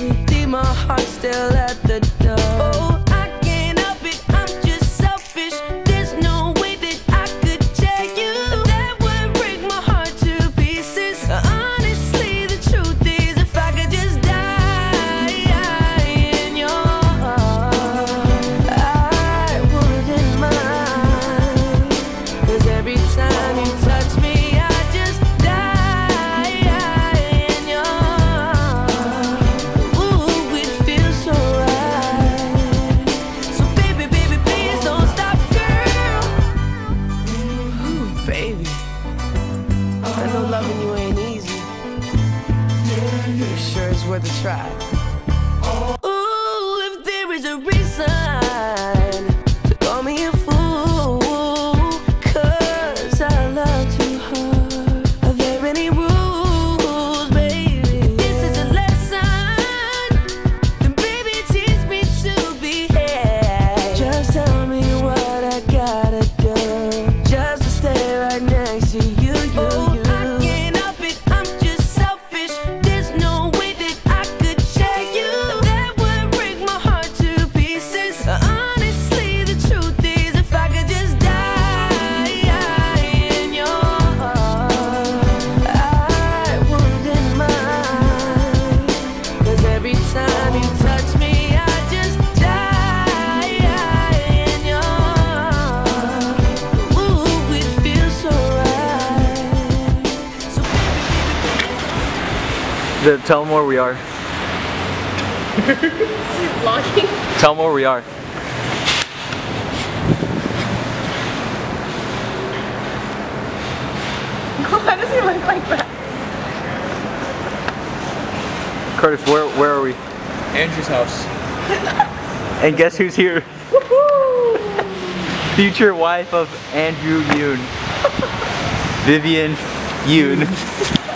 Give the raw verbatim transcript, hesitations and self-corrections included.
crazy. Leave my heart still at the door. Oh, I can't help it, I'm just selfish. There's no way that I could tell you. That would break my heart to pieces. Honestly, the truth is, if I could just die in your arms, I wouldn't mind. 'Cause every time you touch me, I just die in your arms. Ooh, it feels so right. So baby, baby, please don't stop, girl. Ooh, baby, I know loving you ain't easy. Pretty sure it's worth a try. Ooh, if there is a reason to call me a fool, 'cause I love too hard. Are there any rules, baby? This is a lesson. Then baby, teach me to behave. Just tell me what I gotta do, just to stay right next to you, you, you. I can't help it, I'm just selfish. There's no way that I could share you. That would break my heart to pieces. Honestly, the truth is, if I could just die in your arms, I wouldn't mind. 'Cause every time you touch me, I just die in your arms. Ooh, it feels so right. So The- Tell them where we are. Vlogging? Tell them where we are. Why does he look like that? Curtis, where where are we? Andrew's house. And guess who's here? Future wife of Andrew Yoon. Vivian Yoon.